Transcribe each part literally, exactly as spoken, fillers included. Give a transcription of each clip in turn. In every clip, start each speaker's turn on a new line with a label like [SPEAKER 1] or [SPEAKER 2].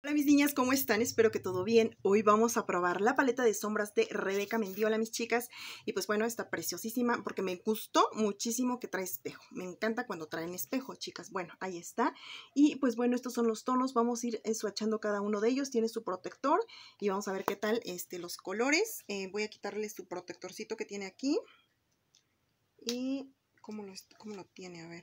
[SPEAKER 1] Hola mis niñas, ¿cómo están? Espero que todo bien. Hoy vamos a probar la paleta de sombras de Rebeca Mendiola, mis chicas. Y pues bueno, está preciosísima porque me gustó muchísimo que trae espejo. Me encanta cuando traen espejo, chicas. Bueno, ahí está. Y pues bueno, estos son los tonos. Vamos a ir swatchando cada uno de ellos. Tiene su protector y vamos a ver qué tal este, los colores. Eh, voy a quitarle su protectorcito que tiene aquí. Y cómo lo, cómo lo tiene, a ver.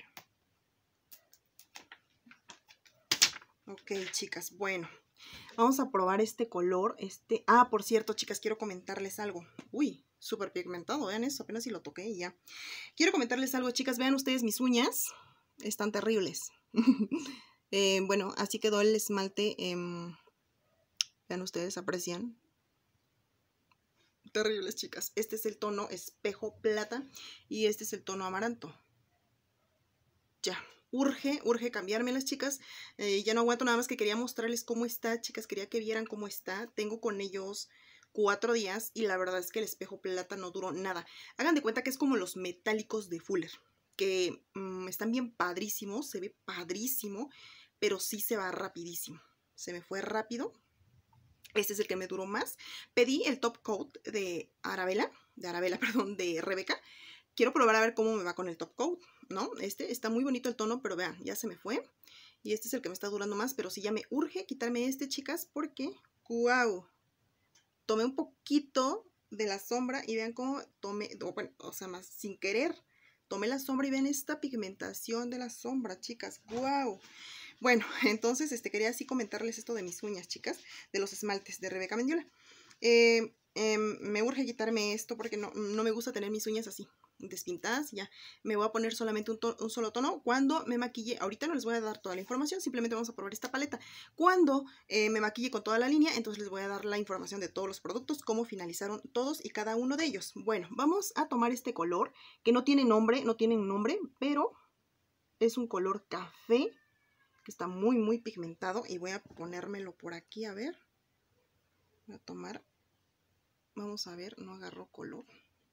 [SPEAKER 1] Ok, chicas, bueno, vamos a probar este color, este... Ah, por cierto, chicas, quiero comentarles algo. Uy, súper pigmentado, vean eso, apenas si lo toqué y ya. Quiero comentarles algo, chicas, vean ustedes mis uñas, están terribles. eh, bueno, así quedó el esmalte, eh, vean ustedes, aprecian. Terribles, chicas. Este es el tono espejo plata y este es el tono amaranto. Ya. Urge, urge cambiármelas, chicas. Eh, ya no aguanto, nada más que quería mostrarles cómo está, chicas. Quería que vieran cómo está. Tengo con ellos cuatro días y la verdad es que el espejo plata no duró nada. Hagan de cuenta que es como los metálicos de Fuller, que mmm, están bien padrísimos, se ve padrísimo, pero sí se va rapidísimo. Se me fue rápido. Este es el que me duró más. Pedí el top coat de Arabella, de Arabella, perdón, de Rebeca. Quiero probar a ver cómo me va con el top coat, ¿no? Este está muy bonito el tono, pero vean, ya se me fue. Y este es el que me está durando más, pero sí ya me urge quitarme este, chicas, porque, ¡guau! Tomé un poquito de la sombra y vean cómo tomé, o, bueno, o sea, más sin querer, tomé la sombra y vean esta pigmentación de la sombra, chicas, ¡guau! Bueno, entonces este, quería así comentarles esto de mis uñas, chicas, de los esmaltes de Rebeca Mendiola. Eh, eh, me urge quitarme esto porque no, no me gusta tener mis uñas así despintadas. Ya me voy a poner solamente un, un solo tono cuando me maquille. Ahorita no les voy a dar toda la información, simplemente vamos a probar esta paleta. Cuando eh, me maquille con toda la línea, entonces les voy a dar la información de todos los productos, cómo finalizaron todos y cada uno de ellos. Bueno, vamos a tomar este color que no tiene nombre, no tiene nombre, pero es un color café que está muy muy pigmentado y voy a ponérmelo por aquí, a ver. Voy a tomar, vamos a ver, no agarró color.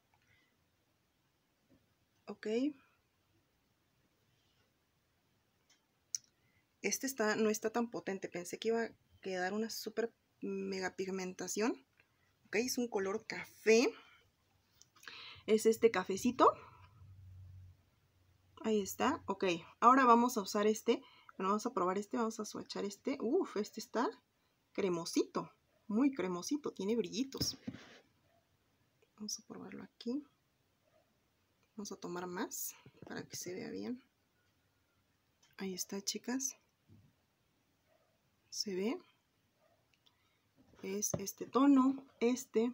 [SPEAKER 1] Ok. Este está, no está tan potente. Pensé que iba a quedar una súper mega pigmentación. Ok, es un color café. Es este cafecito. Ahí está. Ok, ahora vamos a usar este. Bueno, vamos a probar este. Vamos a swatchar este. Uf, este está cremosito. Muy cremosito. Tiene brillitos. Vamos a probarlo aquí. Vamos a tomar más para que se vea bien. Ahí está, chicas. Se ve. Es este tono, este.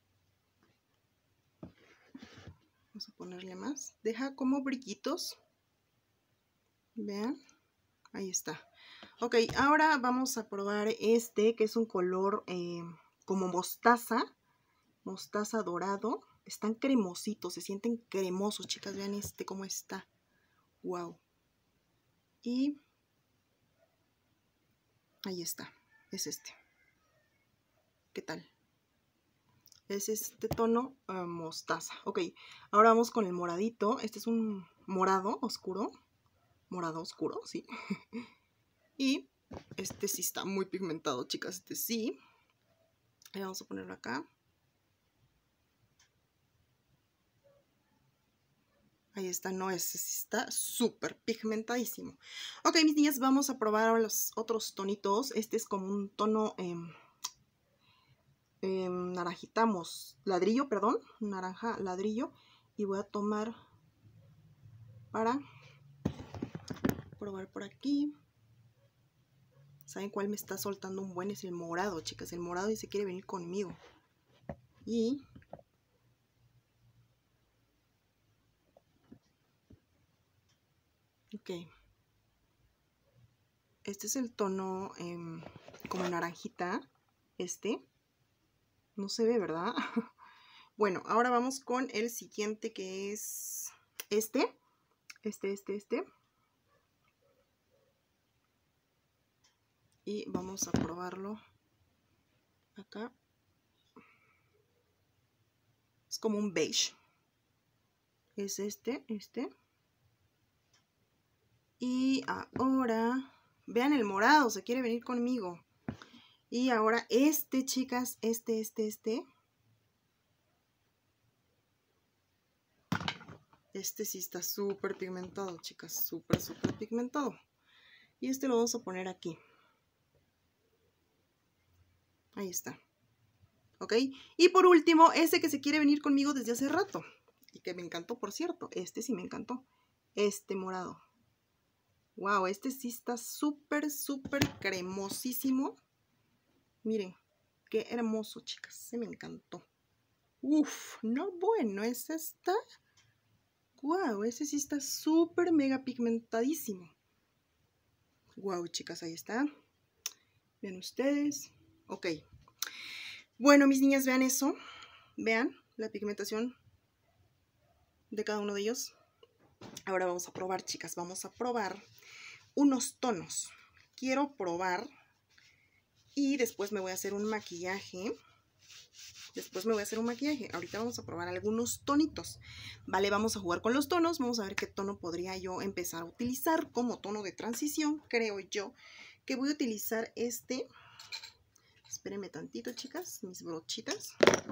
[SPEAKER 1] Vamos a ponerle más. Deja como brillitos. Vean. Ahí está. Ok, ahora vamos a probar este, que es un color eh, como mostaza. Mostaza dorado. Están cremositos, se sienten cremosos, chicas. Vean este cómo está. Wow. Y ahí está. Es este. ¿Qué tal? Es este tono uh, mostaza. Ok, ahora vamos con el moradito. Este es un morado oscuro. Morado oscuro, sí. Y este sí está muy pigmentado, chicas. Este sí. Y vamos a ponerlo acá. Ahí está, no, ese sí está súper pigmentadísimo. Ok, mis niñas, vamos a probar ahora los otros tonitos. Este es como un tono... Eh, Eh, naranjitamos ladrillo, perdón, naranja ladrillo, y voy a tomar para probar por aquí. ¿Saben cuál me está soltando un buen? Es el morado, chicas, el morado y se quiere venir conmigo. Y ok, este es el tono eh, como naranjita, este no se ve, ¿verdad? Bueno, ahora vamos con el siguiente, que es este, este, este, este. Y vamos a probarlo acá. Es como un beige. Es este, este. Y ahora, vean el morado, se quiere venir conmigo. Y ahora este, chicas, este, este, este. Este sí está súper pigmentado, chicas, súper, súper pigmentado. Y este lo vamos a poner aquí. Ahí está. ¿Ok? Y por último, ese que se quiere venir conmigo desde hace rato. Y que me encantó, por cierto. Este sí me encantó. Este morado. Wow, este sí está súper, súper cremosísimo. Miren, qué hermoso, chicas. Se me encantó. Uf, no bueno, ese está... Wow, ese sí está súper mega pigmentadísimo. Wow, chicas, ahí está. Vean ustedes. Ok. Bueno, mis niñas, vean eso. Vean la pigmentación de cada uno de ellos. Ahora vamos a probar, chicas. Vamos a probar unos tonos. Quiero probar y después me voy a hacer un maquillaje. Después me voy a hacer un maquillaje. Ahorita vamos a probar algunos tonitos. Vale, vamos a jugar con los tonos. Vamos a ver qué tono podría yo empezar a utilizar como tono de transición. Creo yo que voy a utilizar este. Espérenme tantito, chicas. Mis brochitas.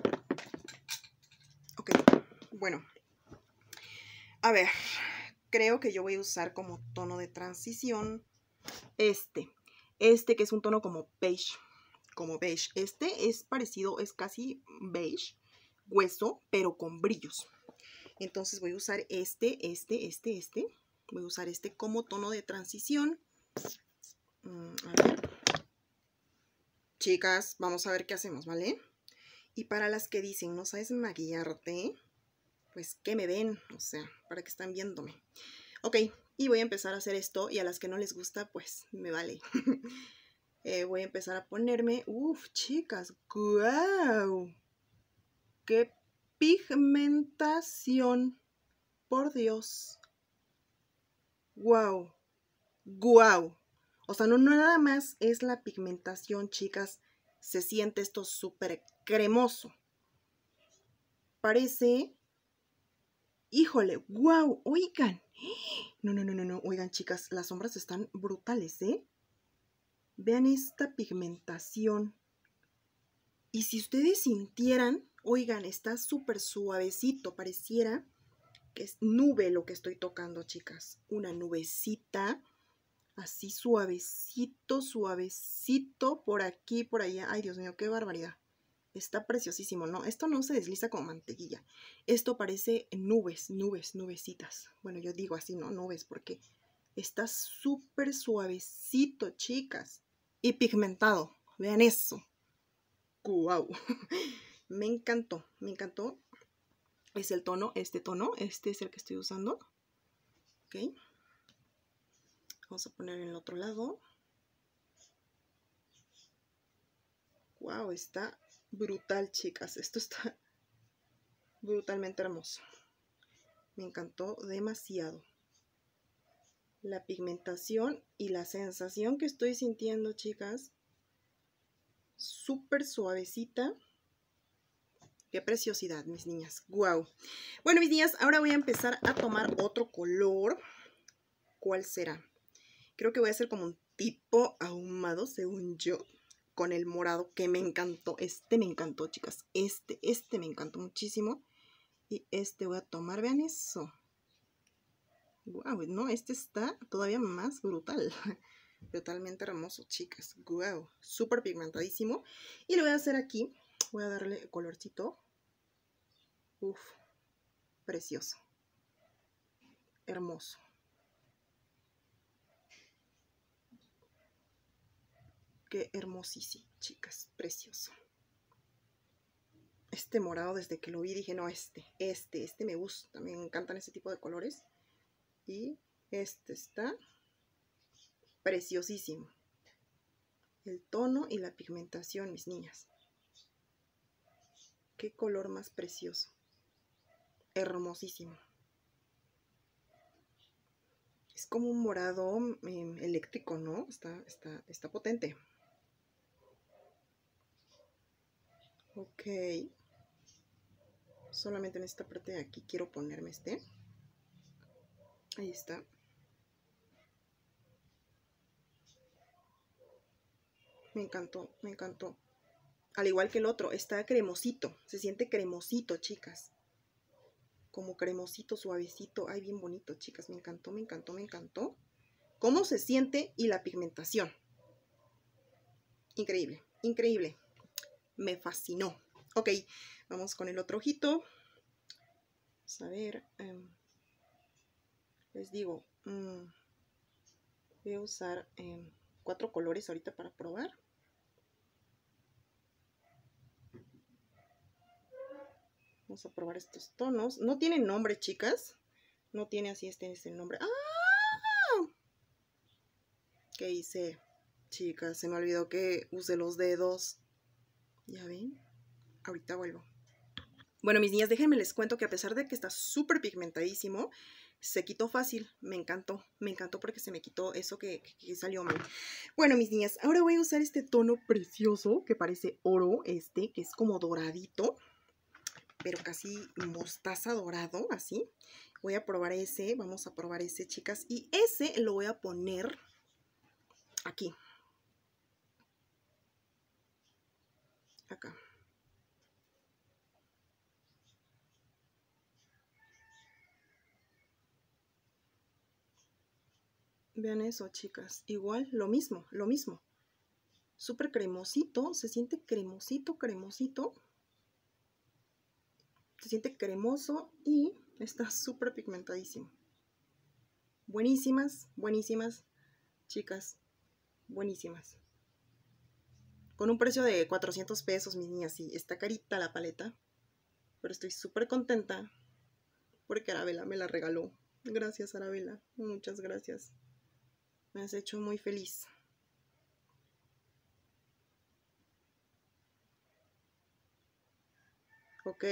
[SPEAKER 1] Ok, bueno. A ver, creo que yo voy a usar como tono de transición este. Este que es un tono como beige. Como beige. Este es parecido, es casi beige, hueso, pero con brillos. Entonces voy a usar este, este, este, este. Voy a usar este como tono de transición. Mm, a ver. Chicas, vamos a ver qué hacemos, ¿vale? Y para las que dicen, no sabes maquillarte, pues que me ven, o sea, para que están viéndome. Ok, y voy a empezar a hacer esto y a las que no les gusta, pues me vale. eh, voy a empezar a ponerme, uff, chicas, guau. ¡Qué pigmentación! Por Dios. ¡Guau! ¡Guau! O sea, no, no nada más es la pigmentación, chicas. Se siente esto súper cremoso. Parece... ¡Híjole! ¡Guau! Oigan. No, no, no, no, no. Oigan, chicas, las sombras están brutales, ¿eh? Vean esta pigmentación. Y si ustedes sintieran... Oigan, está súper suavecito. Pareciera que es nube lo que estoy tocando, chicas. Una nubecita. Así suavecito, suavecito. Por aquí, por allá. Ay, Dios mío, qué barbaridad. Está preciosísimo, ¿no? Esto no se desliza como mantequilla. Esto parece nubes, nubes, nubecitas. Bueno, yo digo así, ¿no? Nubes, porque está súper suavecito, chicas. Y pigmentado. Vean eso. ¡Guau! Me encantó, me encantó. Es el tono, este tono. Este es el que estoy usando. Ok. Vamos a poner en el otro lado. ¡Guau! Está brutal, chicas. Esto está brutalmente hermoso. Me encantó demasiado. La pigmentación y la sensación que estoy sintiendo, chicas. Súper suavecita. Qué preciosidad, mis niñas. ¡Guau! Bueno, mis niñas, ahora voy a empezar a tomar otro color. ¿Cuál será? Creo que voy a hacer como un tipo ahumado, según yo. Con el morado, que me encantó. Este me encantó, chicas. Este, este me encantó muchísimo. Y este voy a tomar, vean eso. Wow, no, este está todavía más brutal. Totalmente hermoso, chicas. Wow, súper pigmentadísimo. Y lo voy a hacer aquí. Voy a darle colorcito. Uf, precioso. Hermoso. Qué hermosísimo, chicas. Precioso. Este morado, desde que lo vi, dije, no, este, este, este me gusta. Me encantan este tipo de colores. Y este está preciosísimo. El tono y la pigmentación, mis niñas. Qué color más precioso. Hermosísimo. Es como un morado eh, eléctrico, ¿no? Está, está, está potente. Ok. Solamente en esta parte de aquí quiero ponerme este. Ahí está. Me encantó, me encantó. Al igual que el otro, está cremosito. Se siente cremosito, chicas. Como cremosito, suavecito. Ay, bien bonito, chicas. Me encantó, me encantó, me encantó. Cómo se siente y la pigmentación. Increíble, increíble. Me fascinó. Ok, vamos con el otro ojito. Vamos a ver. Um, les digo, um, voy a usar um, cuatro colores ahorita para probar. Vamos a probar estos tonos. No tienen nombre, chicas. No tiene así, este es el nombre. ¡Ah! ¿Qué hice? Chicas, se me olvidó que use los dedos. ¿Ya ven? Ahorita vuelvo. Bueno, mis niñas, déjenme les cuento que a pesar de que está súper pigmentadísimo, se quitó fácil. Me encantó. Me encantó porque se me quitó eso que, que, que salió mal. Bueno, mis niñas, ahora voy a usar este tono precioso que parece oro, este, que es como doradito, pero casi mostaza dorado, así. Voy a probar ese, vamos a probar ese, chicas. Y ese lo voy a poner aquí. Acá. Vean eso, chicas. Igual, lo mismo, lo mismo. Súper cremosito, se siente cremosito, cremosito. Se siente cremoso y está súper pigmentadísimo. Buenísimas, buenísimas, chicas, buenísimas. Con un precio de cuatrocientos pesos, mis niñas, sí, está carita la paleta. Pero estoy súper contenta porque Arabella me la regaló. Gracias, Arabella, muchas gracias. Me has hecho muy feliz. Ok.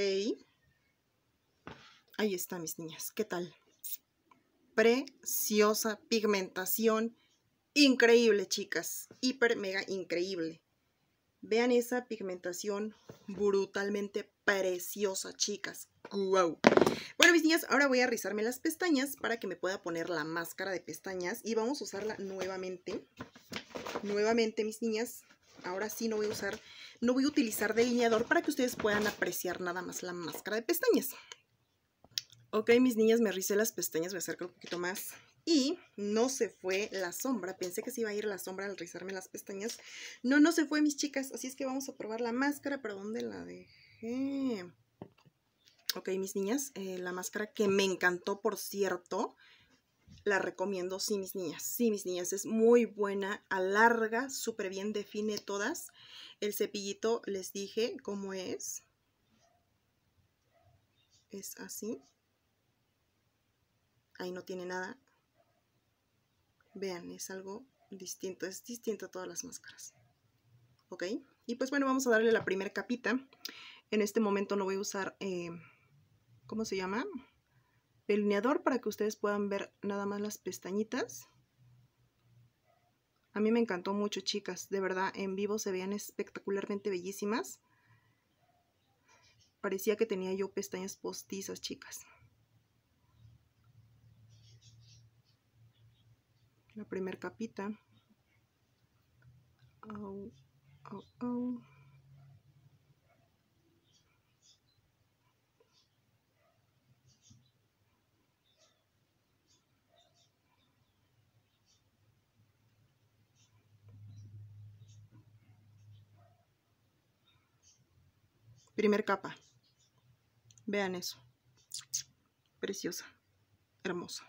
[SPEAKER 1] Ahí está, mis niñas. ¿Qué tal? Preciosa pigmentación. Increíble, chicas. Hiper, mega increíble. Vean esa pigmentación brutalmente preciosa, chicas. ¡Wow! Bueno, mis niñas, ahora voy a rizarme las pestañas para que me pueda poner la máscara de pestañas. Y vamos a usarla nuevamente. Nuevamente, mis niñas. Ahora sí no voy a usar, no voy a utilizar delineador para que ustedes puedan apreciar nada más la máscara de pestañas. Ok, mis niñas, me ricé las pestañas, voy a acercar un poquito más. Y no se fue la sombra. Pensé que se iba a ir la sombra al rizarme las pestañas. No, no se fue, mis chicas. Así es que vamos a probar la máscara. ¿Pero dónde la dejé? Ok, mis niñas, eh, la máscara que me encantó, por cierto. La recomiendo, sí, mis niñas. Sí, mis niñas, es muy buena. Alarga, súper bien, define todas. El cepillito, les dije cómo es. Es así. Ahí no tiene nada. Vean, es algo distinto. Es distinto a todas las máscaras. ¿Ok? Y pues bueno, vamos a darle la primera capita. En este momento no voy a usar, eh, ¿cómo se llama? Delineador para que ustedes puedan ver nada más las pestañitas. A mí me encantó mucho, chicas. De verdad, en vivo se veían espectacularmente bellísimas. Parecía que tenía yo pestañas postizas, chicas. La primera capita. Oh, oh, oh. Primer capa. Vean eso. Preciosa. Hermosa.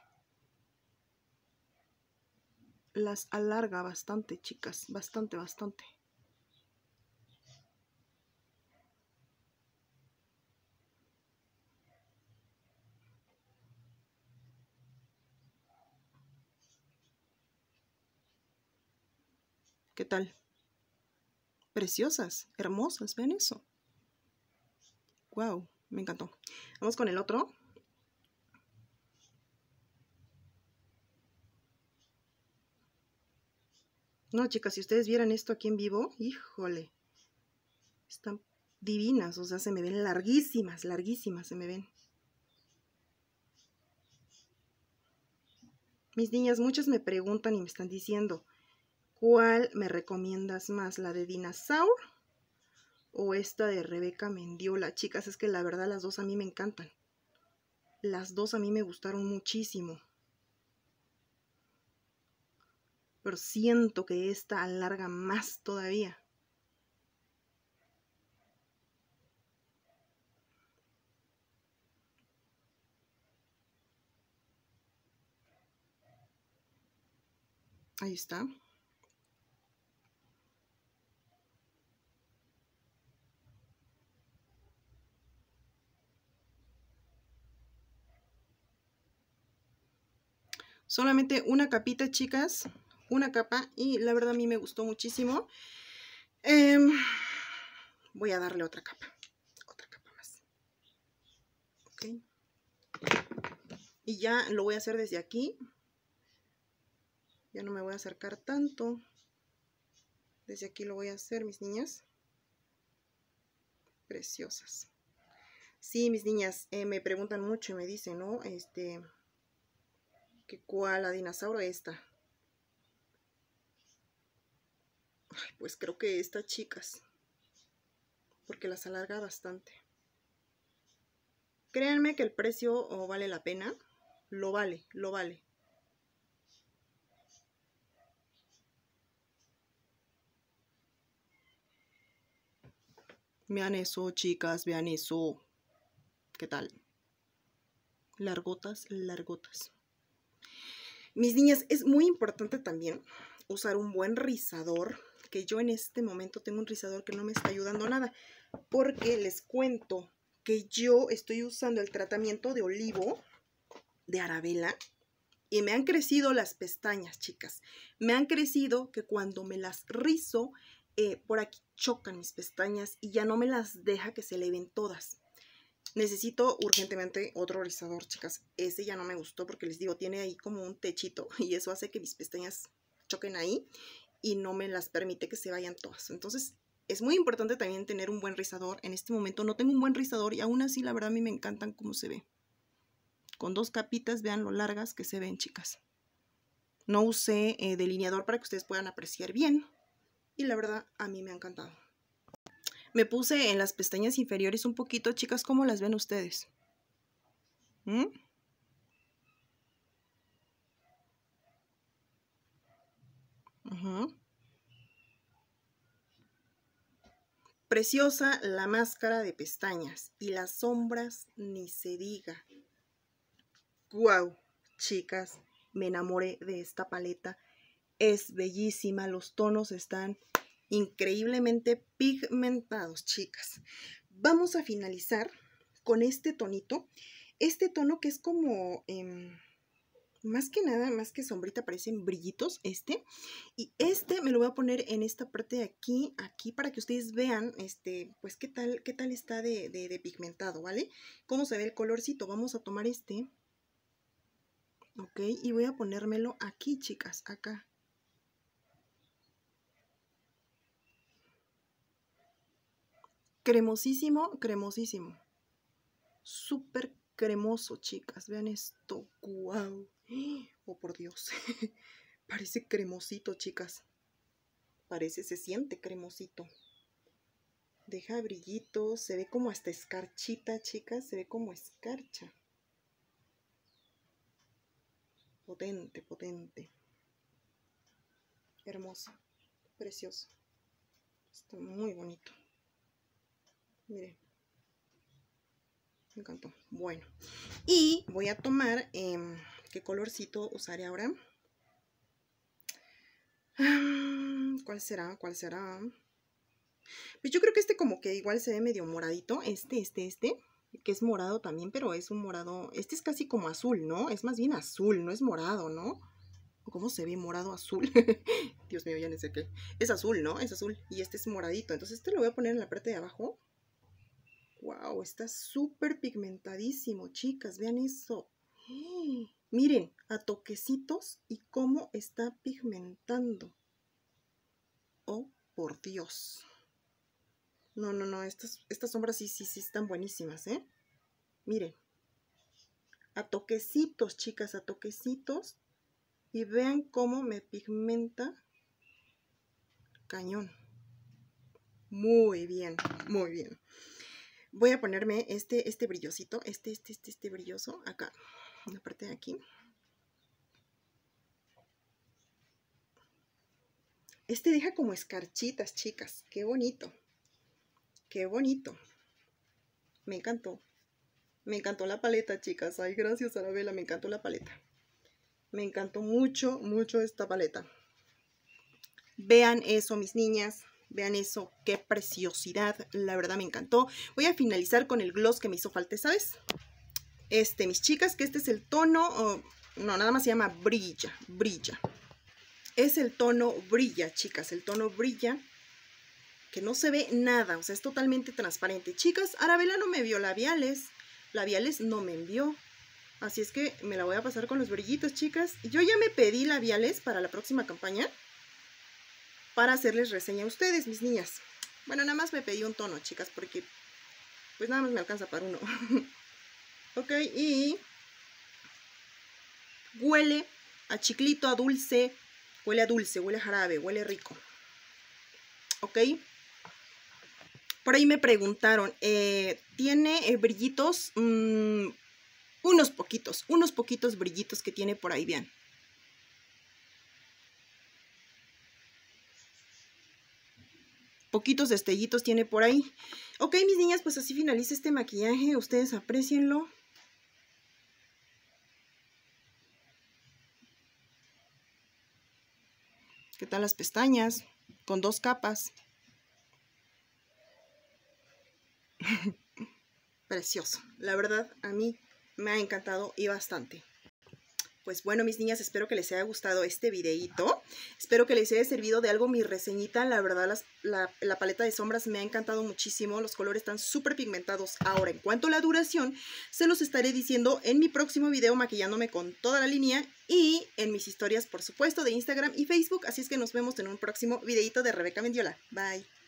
[SPEAKER 1] Las alarga bastante, chicas. Bastante, bastante. ¿Qué tal? Preciosas, hermosas. Vean eso. Wow, me encantó. Vamos con el otro. No, chicas, si ustedes vieran esto aquí en vivo, híjole, están divinas, o sea, se me ven larguísimas, larguísimas se me ven. Mis niñas, muchas me preguntan y me están diciendo, ¿Cuál me recomiendas más? ¿La de Dinosaur o esta de Rebeca Mendiola? Chicas, es que la verdad las dos a mí me encantan. Las dos a mí me gustaron muchísimo. Pero siento que esta alarga más todavía. Ahí está. Solamente una capita, chicas. Una capa. Y la verdad a mí me gustó muchísimo. Eh, voy a darle otra capa. Otra capa más. Ok. Y ya lo voy a hacer desde aquí. Ya no me voy a acercar tanto. Desde aquí lo voy a hacer, mis niñas. Preciosas. Sí, mis niñas, eh, me preguntan mucho y me dicen, ¿no? Este, que ¿cuál, la Dinosaur o esta? Ay, pues creo que esta, chicas. Porque las alarga bastante. Créanme que el precio oh, vale la pena. Lo vale, lo vale. Vean eso, chicas, vean eso. ¿Qué tal? Largotas, largotas. Mis niñas, es muy importante también usar un buen rizador. Que yo en este momento tengo un rizador que no me está ayudando nada. Porque les cuento que yo estoy usando el tratamiento de olivo de Arabella. Y me han crecido las pestañas, chicas. Me han crecido que cuando me las rizo, eh, por aquí chocan mis pestañas y ya no me las deja que se le ven todas. Necesito urgentemente otro rizador, chicas. Ese ya no me gustó porque les digo, tiene ahí como un techito y eso hace que mis pestañas choquen ahí y no me las permite que se vayan todas. Entonces, es muy importante también tener un buen rizador. En este momento no tengo un buen rizador y aún así, la verdad, a mí me encantan cómo se ve. Con dos capitas, vean lo largas que se ven, chicas. No usé eh, delineador para que ustedes puedan apreciar bien. Y la verdad, a mí me ha encantado. Me puse en las pestañas inferiores un poquito, chicas, ¿cómo las ven ustedes? ¿Mm? Uh-huh. Preciosa la máscara de pestañas. Y las sombras, ni se diga. ¡Guau! Chicas, me enamoré de esta paleta. Es bellísima, los tonos están increíblemente pigmentados, chicas. Vamos a finalizar con este tonito. Este tono que es como, eh, más que nada, más que sombrita, parecen brillitos, este. Y este me lo voy a poner en esta parte de aquí, aquí, para que ustedes vean, este, pues qué tal, qué tal está de, de, de pigmentado, ¿vale? Cómo se ve el colorcito. Vamos a tomar este. Ok, y voy a ponérmelo aquí, chicas, acá. Cremosísimo, cremosísimo. Súper cremoso, chicas. Vean esto. ¡Guau! Oh, por Dios. Parece cremosito, chicas. Parece, se siente cremosito. Deja brillito. Se ve como hasta escarchita, chicas. Se ve como escarcha. Potente, potente. Hermoso. Precioso. Está muy bonito. Miren. Me encantó. Bueno. Y voy a tomar... Eh, ¿qué colorcito usaré ahora? ¿Cuál será? ¿Cuál será? Pues yo creo que este como que igual se ve medio moradito. Este, este, este. Que es morado también, pero es un morado... Este es casi como azul, ¿no? Es más bien azul, no es morado, ¿no? ¿Cómo se ve morado azul? Dios mío, ya no sé qué. Es azul, ¿no? Es azul. Y este es moradito. Entonces este lo voy a poner en la parte de abajo. ¡Wow! Está súper pigmentadísimo, chicas. Vean eso. Miren, a toquecitos y cómo está pigmentando. Oh, por Dios. No, no, no. Estas, estas sombras sí, sí, sí están buenísimas, ¿eh? Miren. A toquecitos, chicas, a toquecitos. Y vean cómo me pigmenta cañón. Muy bien, muy bien. Voy a ponerme este, este brillosito, este, este, este, este brilloso acá, en la parte de aquí. Este deja como escarchitas, chicas. Qué bonito. Qué bonito. Me encantó. Me encantó la paleta, chicas. Ay, gracias, Arabella. Me encantó la paleta. Me encantó mucho, mucho esta paleta. Vean eso, mis niñas. Vean eso. Qué preciosidad. La verdad me encantó. Voy a finalizar con el gloss que me hizo falta, ¿sabes? Este, mis chicas, que este es el tono... Oh, no, nada más se llama Brilla. Brilla. Es el tono Brilla, chicas. El tono Brilla. Que no se ve nada. O sea, es totalmente transparente. Chicas, Arabella no me vio labiales. Labiales no me envió. Así es que me la voy a pasar con los brillitos, chicas. Yo ya me pedí labiales para la próxima campaña. Para hacerles reseña a ustedes, mis niñas. Bueno, nada más me pedí un tono, chicas, porque pues nada más me alcanza para uno. Ok, y huele a chiclito, a dulce. Huele a dulce, huele a jarabe, huele rico. Ok. Por ahí me preguntaron, eh, ¿tiene eh, brillitos? Mm, unos poquitos, unos poquitos brillitos que tiene por ahí, vean. Poquitos destellitos tiene por ahí. Ok, mis niñas, pues así finaliza este maquillaje. Ustedes aprécienlo. ¿Qué tal las pestañas? Con dos capas. Precioso. La verdad, a mí me ha encantado y bastante. Pues bueno, mis niñas, espero que les haya gustado este videíto. Espero que les haya servido de algo mi reseñita. La verdad, las, la, la paleta de sombras me ha encantado muchísimo. Los colores están súper pigmentados. Ahora, en cuanto a la duración, se los estaré diciendo en mi próximo video maquillándome con toda la línea y en mis historias, por supuesto, de Instagram y Facebook. Así es que nos vemos en un próximo videíto de Rebeca Mendiola. Bye.